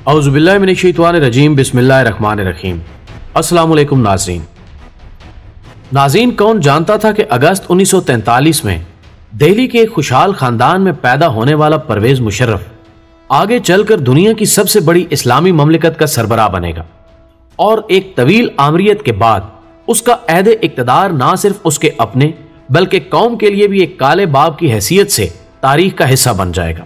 اعوذ باللہ من الشیطان الرجیم بسم اللہ الرحمن الرحیم۔ السلام علیکم ناظرین، کون جانتا تھا کہ اگست 1943 میں دہلی کے ایک خوشحال خاندان میں پیدا ہونے والا پرویز مشرف آگے چل کر دنیا کی سب سے بڑی اسلامی مملکت کا سربراہ بنے گا، اور ایک طویل آمریت کے بعد اس کا عہد اقتدار نہ صرف اس کے اپنے بلکہ قوم کے لیے بھی ایک کالے باب کی حیثیت سے تاریخ کا حصہ بن جائے گا۔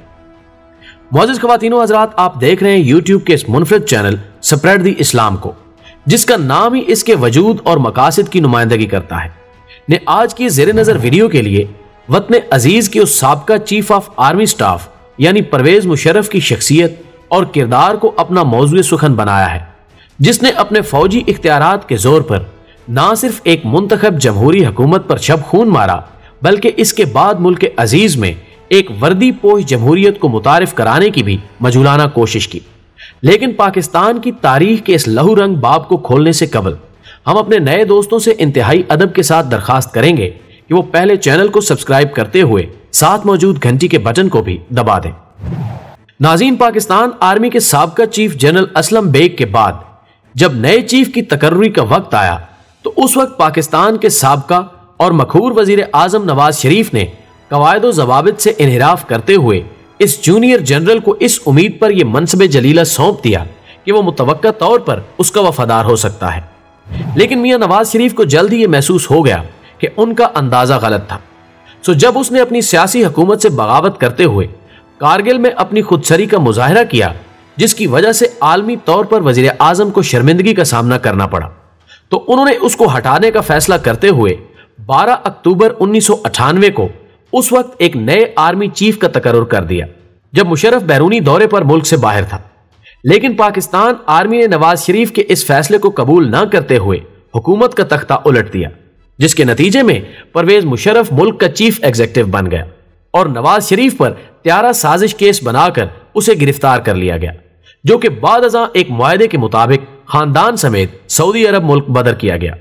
معزز خواتین و حضرات، آپ دیکھ رہے ہیں یوٹیوب کے اس منفرد چینل سپریڈ دی اسلام کو، جس کا نام ہی اس کے وجود اور مقاصد کی نمائندگی کرتا ہے، نے آج کی زیر نظر ویڈیو کے لیے وطن عزیز کے اس سابقہ چیف آف آرمی سٹاف یعنی پرویز مشرف کی شخصیت اور کردار کو اپنا موضوع سخن بنایا ہے، جس نے اپنے فوجی اختیارات کے زور پر نہ صرف ایک منتخب جمہوری حکومت پر شب خون مارا بلکہ اس کے بعد ملک عزیز میں ایک وردی پوش جمہوریت کو متعارف کرانے کی بھی مجولانہ کوشش کی۔ لیکن پاکستان کی تاریخ کے اس لہو رنگ باب کو کھولنے سے قبل ہم اپنے نئے دوستوں سے انتہائی ادب کے ساتھ درخواست کریں گے کہ وہ پہلے چینل کو سبسکرائب کرتے ہوئے ساتھ موجود گھنٹی کے بٹن کو بھی دبا دیں۔ ناظرین، پاکستان آرمی کے سابقہ چیف جنرل اسلم بیگ کے بعد جب نئے چیف کی تقرری کا وقت آیا تو اس وقت پاکستان کے سابقہ اور مخور وزیر اعظم نواز شریف نے قواعد و ضوابط سے انحراف کرتے ہوئے اس جونیئر جنرل کو اس امید پر یہ منصب جلیلہ سونپ دیا کہ وہ متوقع طور پر اس کا وفادار ہو سکتا ہے، لیکن میاں نواز شریف کو جلد ہی یہ محسوس ہو گیا کہ ان کا اندازہ غلط تھا۔ جب اس نے اپنی سیاسی حکومت سے بغاوت کرتے ہوئے کارگل میں اپنی خودسری کا مظاہرہ کیا، جس کی وجہ سے عالمی طور پر وزیر اعظم کو شرمندگی کا سامنا کرنا پڑا، تو انہوں نے اس کو ہٹانے کا فیصلہ کرتے ہوئے 12 اکتوبر 1998 کو اس وقت ایک نئے آرمی چیف کا تقرر کر دیا، جب مشرف بیرونی دورے پر ملک سے باہر تھا۔ لیکن پاکستان آرمی نے نواز شریف کے اس فیصلے کو قبول نہ کرتے ہوئے حکومت کا تختہ الٹ دیا، جس کے نتیجے میں پرویز مشرف ملک کا چیف ایگزیکٹو بن گیا اور نواز شریف پر طیارہ سازش کیس بنا کر اسے گرفتار کر لیا گیا، جو کہ بعد ازاں ایک معاہدے کے مطابق خاندان سمیت سعودی عرب ملک بدر کیا گیا۔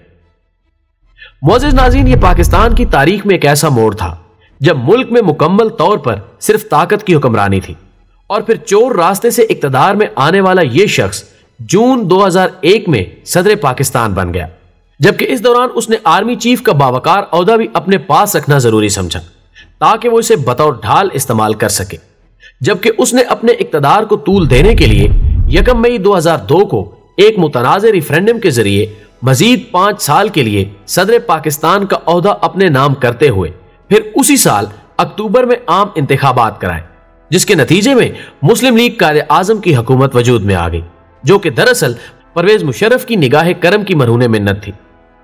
معزز ناظرین، یہ پاکستان کی تاریخ میں ایک ایسا موڑ تھا جب ملک میں مکمل طور پر صرف طاقت کی حکمرانی تھی، اور پھر چور راستے سے اقتدار میں آنے والا یہ شخص جون 2001 میں صدر پاکستان بن گیا، جبکہ اس دوران اس نے آرمی چیف کا باوقار عہدہ بھی اپنے پاس رکھنا ضروری سمجھا تاکہ وہ اسے بطور ڈھال استعمال کر سکے، جبکہ اس نے اپنے اقتدار کو طول دینے کے لیے 1 مئی 2002 کو ایک متنازع ریفرینڈم کے ذریعے مزید 5 سال کے لیے صدر پاکستان کا عہدہ اپنے نام کرتے ہوئے پھر اسی سال اکتوبر میں عام انتخابات کرائے، جس کے نتیجے میں مسلم لیگ قائد اعظم کی حکومت وجود میں آ گئی، جو کہ دراصل پرویز مشرف کی نگاہ کرم کی مرہون منت تھی۔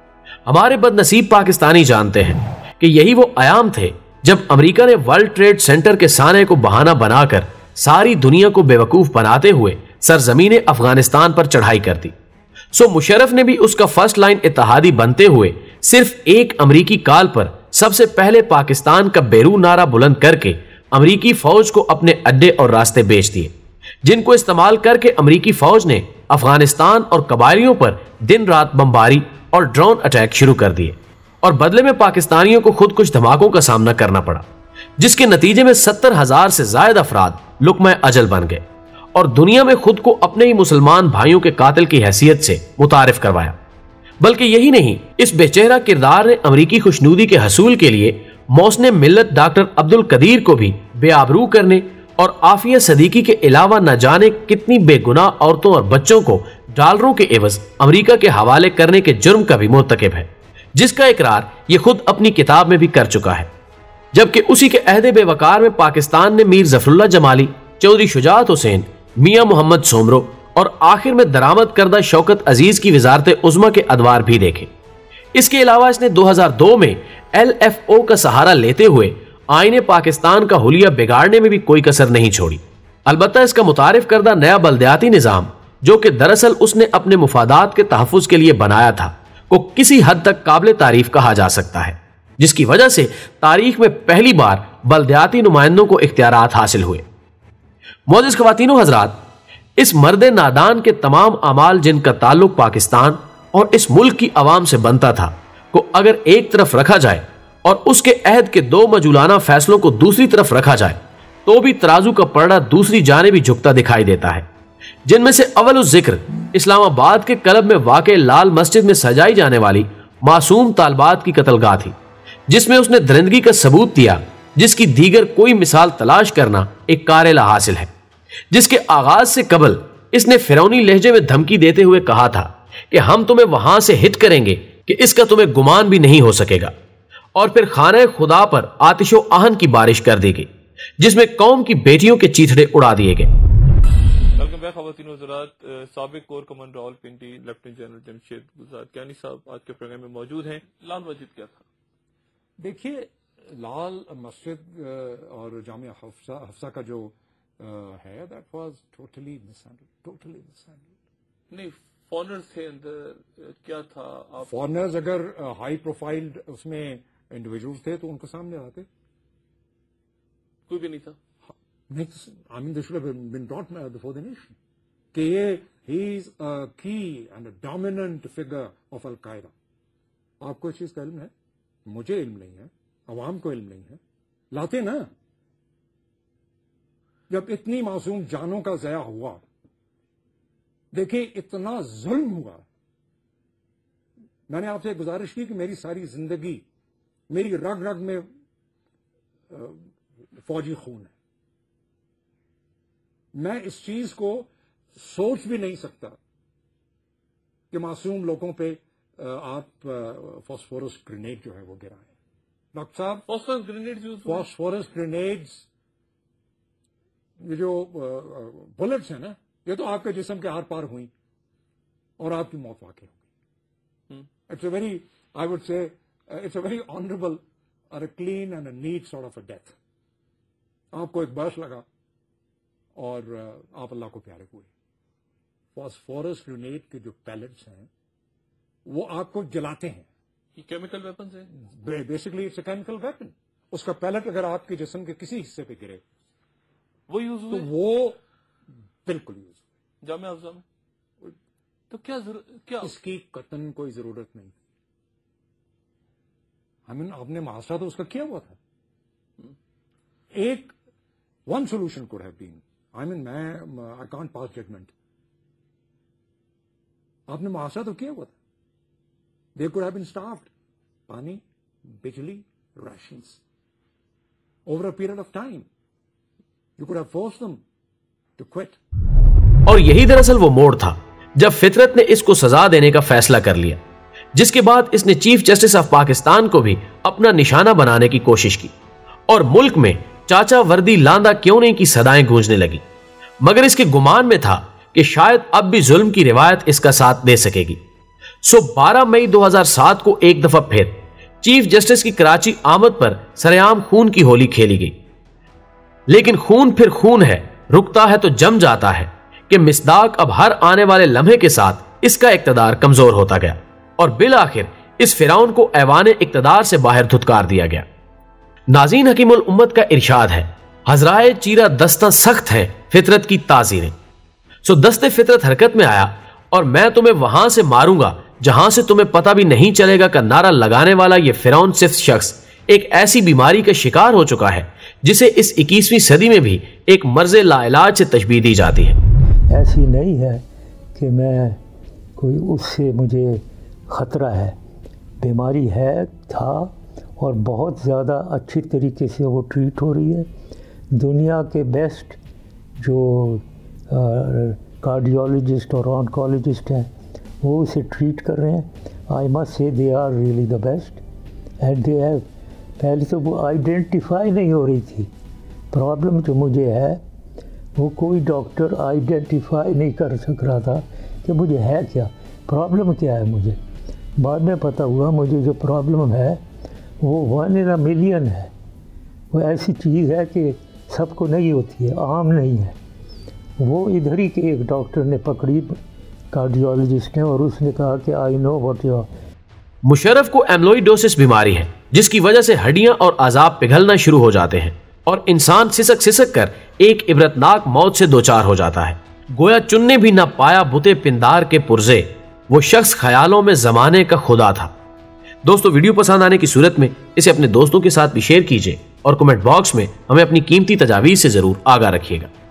ہمارے بد نصیب پاکستانی جانتے ہیں کہ یہی وہ ایام تھے جب امریکہ نے ورلڈ ٹریڈ سینٹر کے سانحے کو بہانہ بنا کر ساری دنیا کو بیوقوف بناتے ہوئے سرزمین افغانستان پر چڑھائی کر دی۔ مشرف نے بھی اس کا فرسٹ لائن اتحادی بنتے ہوئے صرف ایک امریکی کال پر سب سے پہلے پاکستان کا بیرون نعرہ بلند کر کے امریکی فوج کو اپنے اڈے اور راستے بیچ دیے، جن کو استعمال کر کے امریکی فوج نے افغانستان اور قبائلیوں پر دن رات بمباری اور ڈرون اٹیک شروع کر دیے، اور بدلے میں پاکستانیوں کو خود کچھ دھماکوں کا سامنا کرنا پڑا، جس کے نتیجے میں 70,000 سے زائد افراد لقمہ اجل بن گئے، اور دنیا میں خود کو اپنے ہی مسلمان بھائیوں کے قاتل کی حیثیت سے متعارف کروایا۔ بلکہ یہی نہیں، اس بے چہرہ کردار نے امریکی خوشنودی کے حصول کے لیے محسن ملت ڈاکٹر عبد القدیر کو بھی بے آبرو کرنے اور عافیہ صدیقی کے علاوہ نہ جانے کتنی بے گناہ عورتوں اور بچوں کو ڈالروں کے عوض امریکہ کے حوالے کرنے کے جرم کا بھی مرتکب ہے، جس کا اقرار یہ خود اپنی کتاب میں بھی کر چکا ہے۔ جبکہ اسی کے عہد بے وقار میں پاکستان نے میر ظفر اللہ جمالی، چودھری شجاعت حسین، میاں محمد سومرو اور آخر میں درآمد کردہ شوکت عزیز کی وزارت عظمیٰ کے ادوار بھی دیکھے۔ اس کے علاوہ اس نے 2002 میں LFO کا سہارا لیتے ہوئے آئین پاکستان کا حلیہ بگاڑنے میں بھی کوئی کسر نہیں چھوڑی۔ البتہ اس کا متعارف کردہ نیا بلدیاتی نظام، جو کہ دراصل اس نے اپنے مفادات کے تحفظ کے لیے بنایا تھا، کو کسی حد تک قابل تعریف کہا جا سکتا ہے، جس کی وجہ سے تاریخ میں پہلی بار بلدیاتی نمائندوں کو اختیارات حاصل ہوئے۔ معزز خواتین و حضرات، اس مرد نادان کے تمام اعمال جن کا تعلق پاکستان اور اس ملک کی عوام سے بنتا تھا کو اگر ایک طرف رکھا جائے اور اس کے عہد کے 2 مجولانہ فیصلوں کو دوسری طرف رکھا جائے تو بھی ترازو کا پلڑا دوسری جانب ہی جھکتا دکھائی دیتا ہے، जिनमें से अव्वल ज़िक्र इस्लामाबाद के क्लब में वाक़े लाल मस्जिद में सजाई जाने वाली मासूम तालबात की कत्लगाह थी, जिसमें उसने दरिंदगी का सबूत दिया, जिसकी दीगर कोई मिसाल तलाश करना एक कारेला हासिल है। जिसके आगाज से कबल इसने फिरौनी लहजे में धमकी देते हुए कहा था कि हम तुम्हें वहां से हिट करेंगे कि इसका तुम्हें गुमान भी नहीं हो सकेगा, और फिर खाने खुदा पर आतिशो आहन की बारिश कर दी गई, जिसमें कौम की बेटियों के चीथड़े उड़ा दिए गए। ख़वातीन हज़रात, साबिक core commander Rawalpindi lieutenant general Jamshed Gulzar Kiani साहब आज के प्रोग्राम में मौजूद हैं। लाल मस्जिद क्या था? देखिए, लाल मस्जिद और जामिया हफ्सा का जो है, दैट वाज टोटली मिसहैंडल्ड। नहीं, फॉरेनर्स थे अंदर, क्या था? फॉरेनर्स अगर हाई प्रोफाइल्ड उसमें इंडिविजुअल्स थे तो उनके सामने आते। कोई भी नहीं था। नहीं, I mean, this should have been brought before the nation. कि he is a key and a dominant figure of Al-Qaeda. आपको इस चीज का इल्म है? मुझे इल्म नहीं है, अवाम को इल्म नहीं है। लाते ना, जब इतनी मासूम जानों का ज़या हुआ, देखिए इतना जुल्म हुआ। मैंने आपसे गुजारिश की कि मेरी सारी जिंदगी, मेरी रग रग में फौजी खून है। मैं इस चीज को सोच भी नहीं सकता कि मासूम लोगों पे आप फॉस्फोरस ग्रेनेड जो है वो गिराएं। डॉक्टर साहब, फॉस्फोरस ग्रेनेड्स, ये जो बुलेट्स हैं ना, ये तो आपके जिस्म के आर पार हुई और आपकी मौत वाकई होगी। It's a very, I would say it's a very honourable और a clean and a neat sort of a death. आपको एक बर्स लगा और आप अल्लाह को प्यारे हुए। फॉस्फोरस ग्रेनेड के जो पैलेट्स हैं वो आपको जलाते हैं। ये केमिकल वेपन है, basically it's a chemical weapon. उसका पैलेट अगर आपके जिस्म के किसी हिस्से पे गिरे वो यूज हुए, तो वो बिल्कुल यूज हुए। जामिया हफ्सा में तो क्या इसकी कतन कोई जरूरत नहीं। आपने मुआवजा तो उसका किया हुआ था। एक one solution could have been, I can't pass judgement. आपने मुआवजा तो किया हुआ था। They could have been starved, pani, bijli, rations over a period of time. You could have forced them to quit. और यही दरअसल वो मोड़ था जब फितरत ने इसको सजा देने का फैसला कर लिया, जिसके बाद इसने चीफ जस्टिस ऑफ पाकिस्तान को भी अपना निशाना बनाने की कोशिश की और मुल्क में चाचा वर्दी लांदा क्यों नहीं की सदाएं गूंजने लगी। मगर इसके गुमान में था कि शायद अब भी जुल्म की रिवायत इसका साथ दे सकेगी। सो 12 मई 2007 को एक दफा फिर चीफ जस्टिस की कराची आमद पर सरेआम खून की होली खेली गई। लेकिन खून फिर खून है, रुकता है तो जम जाता है कि मिसदाक अब हर आने वाले लम्हे के साथ इसका इक्तदार कमजोर होता गया और बिल आखिर इस फिरौन को ऐवान इक्तदार से बाहर धुतकार दिया गया। नाज़रीन, हकीमुल उम्मत का इरशाद है, हजराए चीरा दस्ता सख्त हैं फितरत की ताज़ीरें। सो दस्ते फितरत हरकत में आया और मैं तुम्हें वहां से मारूंगा जहां से तुम्हें पता भी नहीं चलेगा का नारा लगाने वाला यह फिरौन सिर्फ शख्स एक ऐसी बीमारी का शिकार हो चुका है जिसे इस 21वीं सदी में भी एक मर्ज लाइलाज से तशबीह दी जाती है। ऐसी नहीं है कि मैं कोई उससे मुझे ख़तरा है, बीमारी है, था और बहुत ज़्यादा अच्छी तरीके से वो ट्रीट हो रही है। दुनिया के बेस्ट जो कार्डियोलॉजिस्ट और ऑन्कोलॉजिस्ट हैं वो उसे ट्रीट कर रहे हैं। I must say they are really the best and they have. पहले तो वो आइडेंटिफाई नहीं हो रही थी। प्रॉब्लम जो मुझे है वो कोई डॉक्टर आइडेंटिफाई नहीं कर सक रहा था कि मुझे है क्या, प्रॉब्लम क्या है। मुझे बाद में पता हुआ मुझे जो प्रॉब्लम है वो 1 in a million है। वो ऐसी चीज़ है कि सबको नहीं होती है, आम नहीं है। वो इधर ही के एक डॉक्टर ने पकड़ी, कार्डियोलॉजिस्ट ने, और उसने कहा कि I know what you are. Musharraf को एम्लोइडोसिस बीमारी है जिसकी वजह से हड्डियां और अज़ाब पिघलना शुरू हो जाते हैं और इंसान सिसक सिसक कर एक इबरतनाक मौत से दोचार हो जाता है। गोया चुनने भी ना पाया बुते पिंदार के पुरजे, वो शख्स ख्यालों में जमाने का खुदा था। दोस्तों, वीडियो पसंद आने की सूरत में इसे अपने दोस्तों के साथ भी शेयर कीजिए और कमेंट बॉक्स में हमें अपनी कीमती तजावीज़ से जरूर आगाह रखिएगा।